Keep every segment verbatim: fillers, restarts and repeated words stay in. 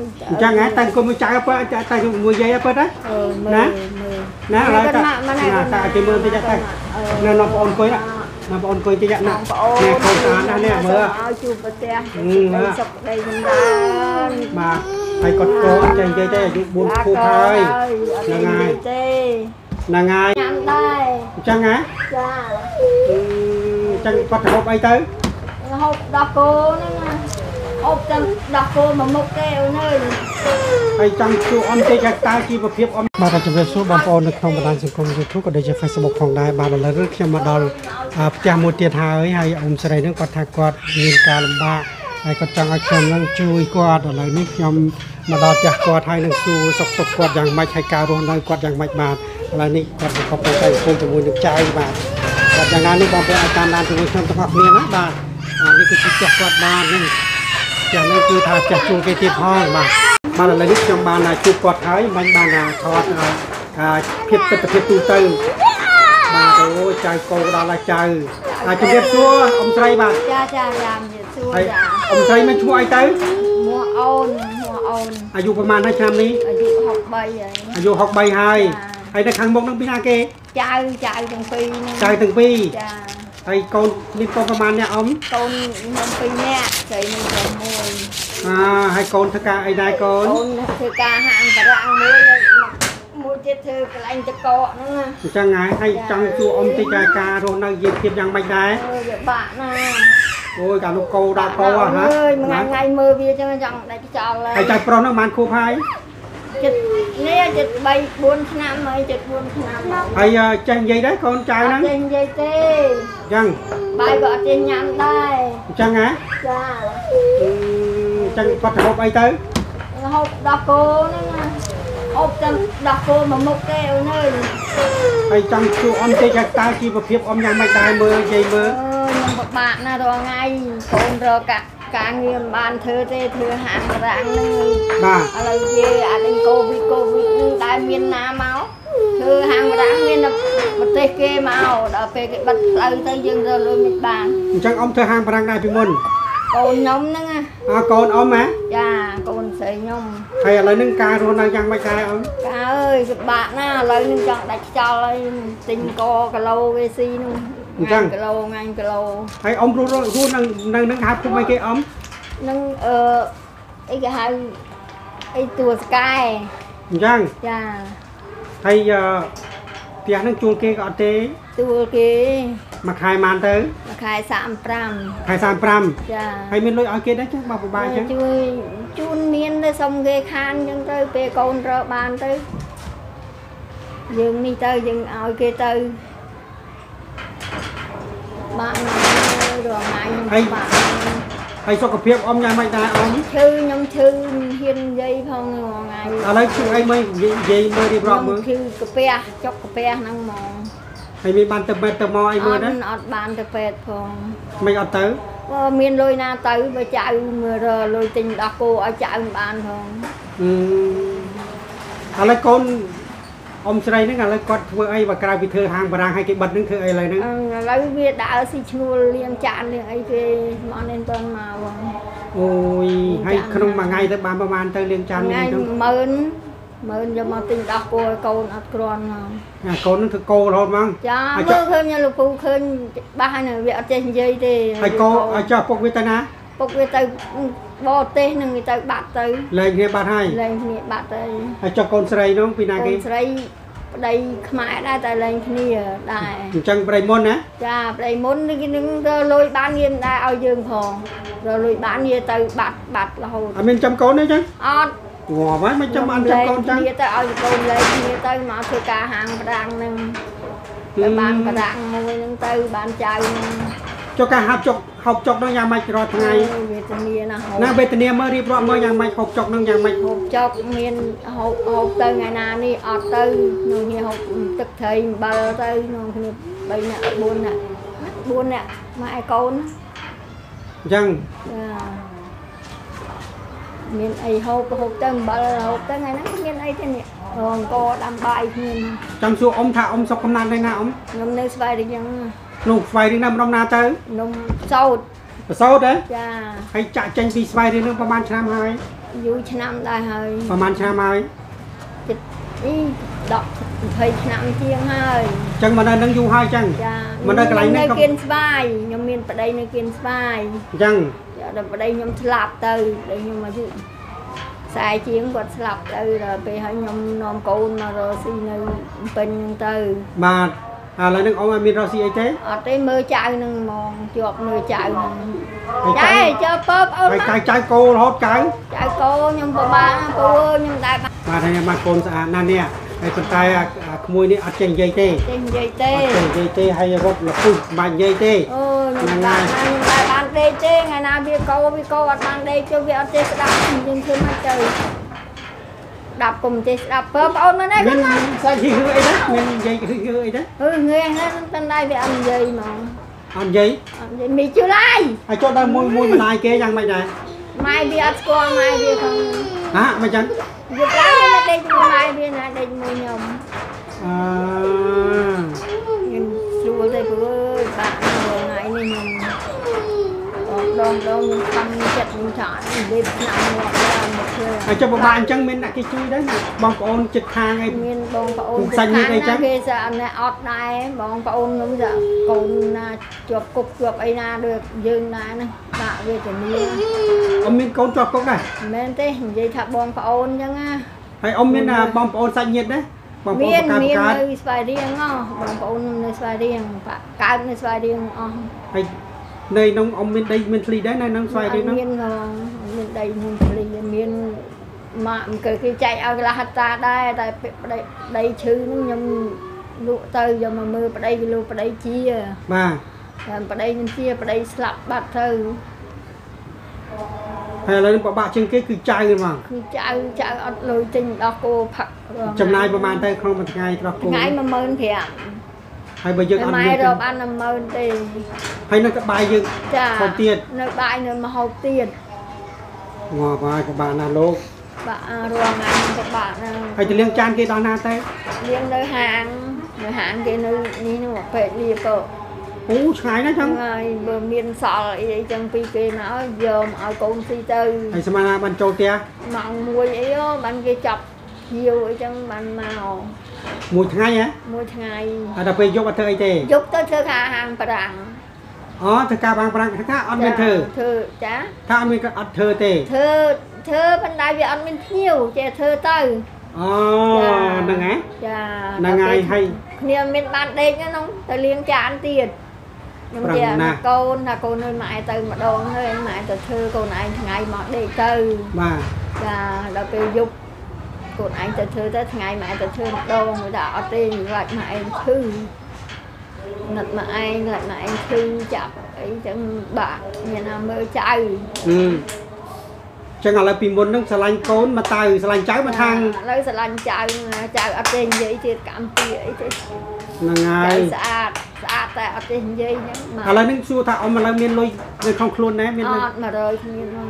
chẳng ngã tay con mới chạy apa tay mùi dây apa đó nè nè lại ta nè ta cái mưa cái tay nè nó ôn coi đó nó ôn coi cái dạng nè nè không ăn nè mưa mà hay còn cô anh chàng chơi chơi buồn khu thôi là ngày là ngày chẳng ngã chẳng có hộp ai tới hộp đọc cô hộp đọc cô mà một kẹo nơi hay chẳng chú ông tê gạch ta khi mà phiếp ông bà ta chụp về số bóng ôn được không bà đang dùng công YouTube có để cho Facebookของได้bà là rất khi mà đòi chàng một tiền hà ấy hay ông sẽ đây nó có thạc quạt nhìn cả lầm ba hay có chẳng ai chồng năng chui quạt ở lại nước nhom mà đòi chạc quạt hay năng su sọc sọc quạt dạng mạch hay cao rồi năng quạt dạng mạch mà là ní quạt có phải tay không từ mùi được chai mà quạt dạngนั้น บางคนอาจารย์นานถึงคนต้องออกเรียนนะบ่านี่คือจักรวาลบ้านนี่จากนั้นคือทาจักรจูเกติห้องมาบ้านอะไรนี่จำบ้านนะจูกอดท้ายมันบ้านนะทอดเพียบเป็นเพียบตูตึงมาโอ้ใจโกดาลาใจอาจจะเรียบซัวอมไทรบ้านจ้าจ้ายามเรียบซัวจ้าอมไทรมันช่วยตึงมัวอ่อนมัวอ่อนอายุประมาณนั้นชามนี้อายุหกใบอายุหกใบให้ไอ้ในขังบงน้องพี่นาเกใจใจถึงปีใจถึงปีไอ้คนนี่ก็ประมาณเนี้ยอมคนน้องปีเนี้ยใจมันจะมวยอ่าให้คนทกาไอ้นายคนคนทกาห่างกระรังมวยมวยเจ็ดเธอกระไรจะเกาะนั่นนะจังไงให้จังจูอมติกากาโรนักยิบเทียบยังไม่ได้เอออย่าบ้านะโอ้ยการลูกโกดาโกอ่ะฮะเอ้ยมันไงไงมือเบี้ยจังจังได้จะเอาเลยไอ้ใจโปรนักมันคู่พายจิตเนี่ยจิตใบบุญน้ำเลยจิตบุญน้ำไอ้ใจใหญ่ได้คนใจนั้นใจใหญ่เต้ยังใบก็ใจยำได้จังไงจ้าจังปัดหอบไอ้เต้หอบดอกโกนั่นนะหอบจังดอกโกมาหมกแก้วนั่นไอ้จังจูอมเตะตาจีบเพียบอมยังไม่ได้มือใหญ่มือเออยังบปากน่ะรอไงคนรอกะการเงินบ้านเธอเธอเธอห่างรังนึงอะไรเย่อะไรโควิดโควิดนึงได้เมียนน้ำเมาเธอห่างรังเมียนประเทศเกมเอาเดี๋ยวไปบัดเลยเธอยังเราเลยมิดบานจังอมเธอห่างรังได้พี่มนโกนยมนึงอ่ะอ่าโกนอมไหมจ้าโกนใส่ยมใครอะไรนึงการโรนังยังไม่กายอมกาเอ้ยบาหน้าเลยนึงจังดักจอเลยติงโกกะโลเวซีนึงงานกะโลงานกะโลให้อมรู้รู้นั่งนั่งนั่งหับทำไมแกอมนั่งเออไอ้กะไฮไอ้ตัวสกายยังจ้าให้เตียนั่งจูนเกก็เตะตัวเกมาขายมันเตอมาขายสามปรำขายสามปรำจ้าให้มีเลยเอาเกได้จังบ่าวบ่ายจังช่วยจูนเมียนได้ส่งเกคานยังเตอเปโกนระบานเตอยังนี่เตอยังเอาเกเตอบ้านรอไงบ้านไอ้สกปรกอมยังไม่ได้อมชื่อยงชื่อเฮียนยัยพองไงอะไรชื่อไอ้ไม่ยัยมือดีบรอมือคือกระเปียจกกระเปียนั่งมองให้มีบานเตะเบ็ดเตะมอไอ้มือนั้นอดบานเตะเป็ดพองไม่อดเต๋อก็มีลอยนาเต๋อไปจ่ายมือรอลอยติงดอกโกเอาจ่ายบานพองอืมอะไรคนอมใส่นั่งอะไรกอดเมื่อไอ้บักกราบิเธอห่างบารางให้กิบัดนั่งคืออะไรนั่งแล้วเวียดาสิชนูเลี้ยงจานเลี้ยงไอ้เกมอนเอ็นตอนมาวังโอ้ยให้ขนมมาไงแต่บานประมาณเธอเลี้ยงจานไงเมินเมินจะมาติงดอกโกโกนอัดกรอนมาโกนนั่นคือโกรธมั้งจ้าเมื่อคืนเนี่ยลูกปูคืนบ้านเนี่ยเวียดเจนยัยเด้ไอ้โกไอ้เจ้าปกวิตนะปกวิตบอเต้หนึ่งวิตบัตรเตยเลยเนี่ยบัตรให้เลยเนี่ยบัตรเตยไอ้เจ้าโกนใส่น้องปีนากีได้ขมายได้แต่เลยนี่ได้จังไปมนนะจ้าไปมนนี่นึงเราลุยบ้านเงียบได้เอายืมพองเราลุยบ้านเงียบแต่บัดบัดเราอ่ะมันจำโกนได้จังอ๋อหัวไว้ไม่จำอันจำโกนจังเงียบแต่เอาโกนเลยเงียบแต่มาถือกาหางประดังนึงแต่บ้านประดังมวยนึงแต่บ้านใจนึงจกการหับจกหกจกนั่งยางไม่รอทั้งไงเวทเนียนะนั่งเวทเนียเมื่อรีบร้อนเมื่อยางไม่หกจกนั่งยางไม่หกจกเมียนหกหกเตยไงนานี่อดเตยนู่นนี่หกตึกไทยเบลเตยนู่นนี่ใบเนี่ยบุญเนี่ยบุญเนี่ยมาไอโกนยังเมียนไอหกหกเตยเบลหกเตยไงนั่งเมียนไอที่เนี่ยรองโกดำใบเมียนจังสู้อมถ่าอมสกกำนันได้นะอมนมเนื้อสบายดียังนุ่มไฟที่น้ำน้ำนาเตอนมโซดโซดเด้จ้าให้จ่าจังปีไฟที่น้ำประมาณชามหาย vui năm đây hơi ประมาณឆ្នាំហើយ ý đọc thầy năm chiên hơi ចឹងមិននៅនឹងយូរហើយចឹងចាមិននៅកន្លែងនេះនៅគៀនស្វាយខ្ញុំមានប្តីនៅគៀនស្វាយចឹងដល់ប្តីខ្ញុំស្លាប់ទៅដល់ខ្ញុំអាយុខ្សែជាងគាត់ស្លាប់ទៅដល់ពេលហើយខ្ញុំនាំកូនមករកស៊ីនៅពេញហ្នឹងទៅបាទឥឡូវនេះអ៊ំអត់មានរកស៊ីអីទេអត់ទេមើលចៅនឹងហ្មងជាប់មើលចៅហ្នឹងចៅចៅពើប្អូនហើយចៅចៅគោរហូតចៅចៅកូនខ្ញុំពិបាកពូខ្ញុំដែរបាទហើយបានកូនស្អាតណាស់នេះហើយប៉ុន្តែក្មួយនេះអត់ចេះនិយាយទេចេះនិយាយទេអត់ចេះនិយាយទេហើយរត់លពុះមិននិយាយទេអូខ្ញុំបានខ្ញុំដែរបានដេកទេថ្ងៃណាវាកោវាកោអត់បានដេកទៅវាអត់ចេះស្ដាប់យើងធ្វើមិនទៅដាប់កុំចេះស្ដាប់ពើប្អូនមើលនេះមានសាច់ហឺអីណាមាននិយាយហឺអីណាអឺងាយណាស់តែដៃវាអត់និយាយហ្មងអត់និយាយអត់និយាយមីជូឡាយហើយចូលដល់មួយមួយម្ដាយគេយ៉ាងម៉េចដែរម៉ែវាអត់ស្គាល់ម៉ែវាផងហាមិនចឹងវាប្រាំវាដេកមួយម៉ែវាណាដេកមួយខ្ញុំអឺខ្ញុំស្រួលទេព្រោះបាក់ថ្ងៃនេះខ្ញុំដងដងខ្ញុំខំចិត្តខ្ញុំចាក់និយាយឆ្នាំមកដល់មកធ្វើហើយចុះពិបាកអញ្ចឹងមានអ្នកគេជួយដែរបងប្អូនចិត្តខាងអីមានបងប្អូនសាច់ញាតិអីចឹងគេសាក់ណែអត់ដែរបងប្អូនខ្ញុំចាកូនណាជាប់គុកជាប់អីណាដូចយើងដែរណាដាក់វេទនាអ៊ំមានកូនជាប់គុកដែរមិនមែនទេនិយាយថាបងប្អូនអញ្ចឹងណាហើយអ៊ំមានបងប្អូនសាច់ញាតិដែរបងប្អូនមានបកកើតមានកើតនៅស្វាយរៀងហ៎បងប្អូននៅស្វាយរៀងបាក់កើតនៅស្វាយរៀងអស់ហើយនៅក្នុងអ៊ំមានដីមានធ្លីដែរនៅក្នុងស្វាយរៀងហ្នឹងមានមានដីមានធ្លីមានម៉ាក់គេគេចែកឲ្យកន្លះហិតតាដែរតែដីដីឈឺហ្នឹងខ្ញុំលក់ទៅយកមកមើលប្តីគេលក់ប្តីជាបាទតែប្តីខ្ញុំជាប្តីស្លាប់បាត់ទៅហើយឥឡូវនេះបបាក់ជាងគេគឺចៅហ្មងគឺចៅចៅអត់លុយទិញដោះគោផឹកចំណាយប្រហែលទៅក្នុងមួយថ្ងៃដោះគោថ្ងៃ một nghìnប្រាំហើយបើយើងអត់ម៉ែមានរកបាន một nghìnទេហើយនៅក្បែរយើងចាផងទៀតនៅបាយនៅមហូបទៀតងាប់ហើយពិបាកណាស់លោកបាក់រងថ្ងៃនឹងពិបាកណាស់ហើយទៅលៀងចានគេដល់ណាទៅលៀងនៅហាងនៅហាងគេនៅនេះនោះពេកលាក៏អូឆ្ងាយណាស់ចឹងហើយបើមានសល់អីអីចឹងពីគេមកយកមកឲ្យកូនស៊ីទៅហើយស្មានថាបានចូលផ្ទះម៉ោងមួយអីបានគេចាប់យាវអីចឹងបានមកមួយថ្ងៃហ៎មួយថ្ងៃហើយដល់ពេលយប់អត់ធ្វើអីទេយប់ទៅធ្វើការហាងប្រាំងអូធ្វើការបាំងប្រាំងថាអត់មានធ្វើធ្វើចាថាអត់មានក៏អត់ធ្វើទេធ្វើធ្វើប៉ុន្តែវាអត់មានភ្ញៀវចេះធ្វើទៅអូហ្នឹងហ៎ចាហ្នឹងហើយហើយគ្នាមានបានដេកហ្នឹងទៅលាងចានទៀតខ្ញុំជាកូនថាកូននៅម៉ែទៅម្ដងហើយម៉ែទៅធ្វើកូនឯងថ្ងៃមកដេកទៅបាទចាដល់ពេលយប់កូនឯងទៅធ្វើទៅថ្ងៃម៉ែទៅធ្វើម្ដងមួយថាអត់ទេខ្លាចម៉ែឯងឈឺណាត់ម៉ែឯងខ្លាចម៉ែឯងឈឺចាប់អីចឹងបាក់មានណាមើលចៅហឹមចឹងឥឡូវពីមុនហ្នឹងស្រឡាញ់កូនមកតៅស្រឡាញ់ចៅមកខាងឥឡូវស្រឡាញ់ចៅចៅអត់ទេនិយាយទៀតកម្មពីអីទេហ្នឹងហើយស្អាតស្អាតតែអត់ទេនិយាយហ្នឹងឥឡូវនេះសួរថាអ៊ំឥឡូវមានលុយនៅក្នុងខ្លួនដែរមានអលុយត់100គ្មានហ្នឹង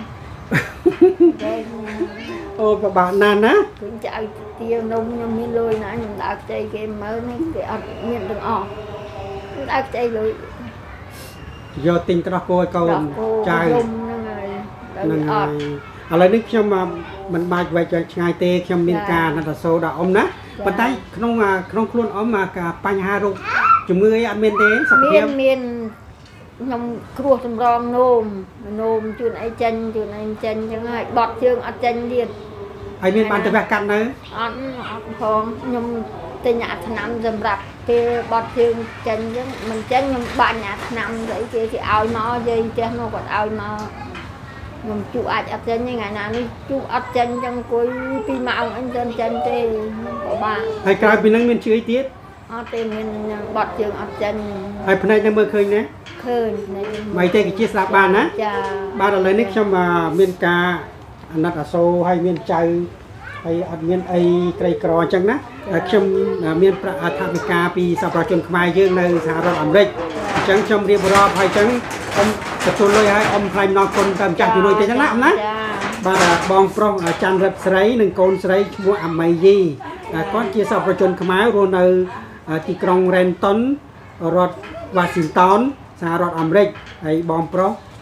អូពិបាកណាស់ណាគឺចៅទានំខ្ញុំមានលុយណាខ្ញុំដើរខ្ចីគេមើលនេះគេអត់មានទាំងអស់ខ្ញុំដើរខ្ចីលុយយកទិញត្រោះគោឲ្យកូនចៅហ្នឹងហើយហ្នឹងហើយឥឡូវនេះខ្ញុំមិនបាច់វែកឆ្ងាយទេខ្ញុំមានការណតសូដល់អ៊ំណាប៉ុន្តែក្នុងក្នុងខ្លួនអ៊ំបញ្ហារោគជំងឺអីអត់មានទេសុខមាភាពនមានខ្ញុំគ្រោះតម្រងនោមនោមជូនអីចេញជូនអីចេញអញ្ចឹងហើយបត់ជើងអត់ចេញទៀតហើយមានបានទៅវះកាត់នៅអត់អត់ផងខ្ញុំទិញអាថ្នាំសម្រាប់ពេលបត់ជើងចេញអញ្ចឹងមិនចេញខ្ញុំបាញ់អាថ្នាំស្អីគេគេឲ្យមកយាយផ្ទះមកគាត់ឲ្យមកខ្ញុំជក់អាចអត់ចេញទេថ្ងៃណានេះជក់អត់ចេញអញ្ចឹងអង្គុយពីម៉ោងអីមិនចេញទេពិបាកហើយក្រៅពីហ្នឹងមានជឿអីទៀតអត់ទេមានបត់ជើងអត់ចេញហើយភ្នែកនៅមើលឃើញណាឃើញភ្នែកមិនទេគេជាស្ដាប់បានណាចាបាទឥឡូវនេះខ្ញុំមានការអាណិតអាសូរហើយមានចៅហើយអត់មានអីក្រីក្រអញ្ចឹងណាខ្ញុំមានប្រាក់អធិការពីសប្បុរសជនខ្មែរយើងនៅសហរដ្ឋអាមេរិកអញ្ចឹងខ្ញុំរៀបរាប់ហើយអញ្ចឹងអ៊ំទទួលលុយឲ្យអ៊ំថ្លែងអំណរគុណទៅម្ចាស់ជំនួយទេអញ្ចឹងណាអ៊ំណាចាបាទបងប្រុសច័ន្ទរិទ្ធស្រីនិងកូនស្រីឈ្មោះអាមីយីគាត់ជាសប្បុរសជនខ្មែររស់នៅទីក្រុង Renton រដ្ឋ Washington សហរដ្ឋអាមេរិកហើយបងប្រុស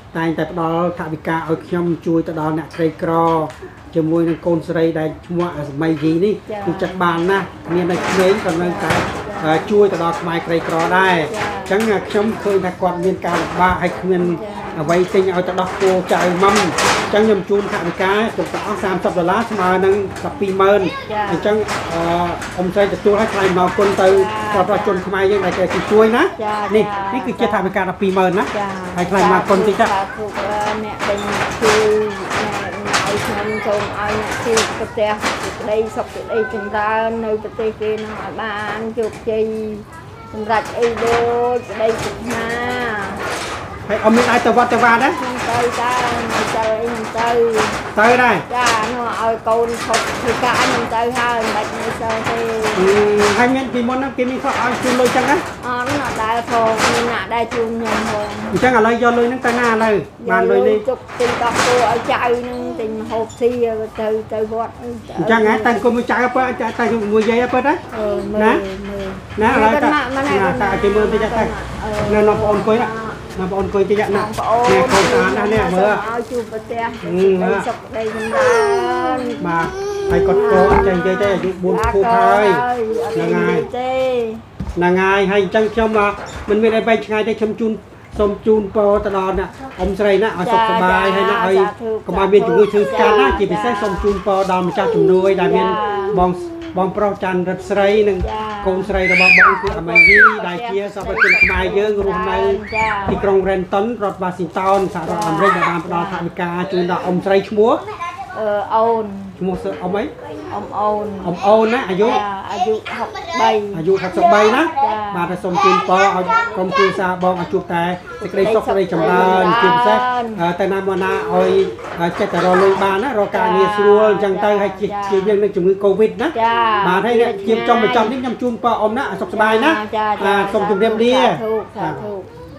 តែងតែផ្ដល់ថវិកាឲ្យខ្ញុំជួយទៅដល់អ្នកក្រីក្រជាមួយនឹងកូនស្រីដែលឈ្មោះសម័យយីនេះគឺចិត្តបានណាស់មានតែក្មេងក៏នៅតែជួយទៅដល់ខ្មែរក្រីក្រដែរអញ្ចឹងខ្ញុំឃើញថាគាត់មានការលំបាកហើយគ្មានអ្វីទិញឲ្យទៅដោះគោចៅមុំអញ្ចឹងខ្ញុំជូនថវិកាជុំទៅអស់សាមសិបដុល្លារស្មើនឹងពីរម៉ឺនអញ្ចឹងអ៊ំស្រីទទួលឲ្យថ្លៃមកគុណទៅប្រជាជនខ្មែរយើងដែលគេជួយណានេះនេះគឺជាថវិកាដល់ពីរម៉ឺនណាហើយថ្លៃមកគុណតិចណាអ្នកទិញជួយឲ្យខ្ញុំសូមឲ្យអ្នកទីប្រទេសក្តីសុខក្តីចម្រើននៅប្រទេសគេនឹងឲ្យបានជោគជ័យសម្រាប់អីដូចក្តីប្រាថ្នាហើយអ៊ំមានអាចទៅវត្តទៅវាដែរខ្ញុំទៅតាមិនទៅអីមិនទៅទៅដែរចានោះឲ្យកូនឈប់ធ្វើការខ្ញុំទៅហើយមិនបាច់នៅសើទេហើយមានពីមុនហ្នឹងគេមានខកឲ្យជូនលុយចឹងណាអត់ណាដែរផងមានណាដែរជូនខ្ញុំផងអញ្ចឹងឥឡូវយកលុយហ្នឹងទៅណាឥឡូវបានលុយនេះជប់ទិញដោះគោឲ្យចៅហ្នឹងទិញហូបស៊ីទៅទៅវត្តអញ្ចឹងហ៎តែគុំមួយចៅបើតែមួយយាយបើណាណាណាឥឡូវតែតែគេមើលតិចទៅនៅនំបងអង្គុយណាណាបងអង្គុយតិចណាបងអូនកូនស្អាតណាស់នេះមើលឲ្យជួបប្រទេសដីសុខដីចម្រើនបាទហើយគាត់កូនចេះនិយាយទេអាយុបួនខួបហើយហ្នឹងហើយទេហ្នឹងហើយហើយអញ្ចឹងខ្ញុំមិនមានអីបែកឆ្ងាយទេខ្ញុំជូនសូមជូនពរទៅដល់អ្នកអ៊ំស្រីណាឲ្យសុខសប្បាយហើយណាឲ្យកុំឲ្យមានជំងឺឈឺស្កាត់ណាជាពិសេសសូមជូនពរដល់ម្ចាស់ជំនួយដែលមានបងបងប្រុសច័ន្ទរិទ្ធស្រីនិងកូនស្រីរបស់បងគឺអមេយីដែលជាសពជនខ្មែរយើងរស់នៅទីក្រុង Renton រដ្ឋ Washington សហរដ្ឋអាមេរិកដែលបានផ្ដល់ថវិកាជូនដល់អ៊ំស្រីឈ្មោះអឺអូនឈ្មោះអ៊ំអីអ៊ំអូនអ៊ំអូនណាអាយុអាយុហុកបីអាយុហុកបីណាបាទសូមជូនពរឲ្យក្រុមគ្រួសារបងឲ្យជួបតែសេចក្តីសុខសេចក្តីចម្រើនជាពិសេសតែណាមកណាឲ្យចិត្តតែរកលុយបានណារកការងារស្រួលអញ្ចឹងទៅឲ្យជៀសវាងនឹងជំងឺ Covid ណាបាទហើយជាចំបញ្ចប់នេះខ្ញុំជូនពរអ៊ំណាសុខសប្បាយណាបាទសូមជម្រាបលាសាធុសាធុ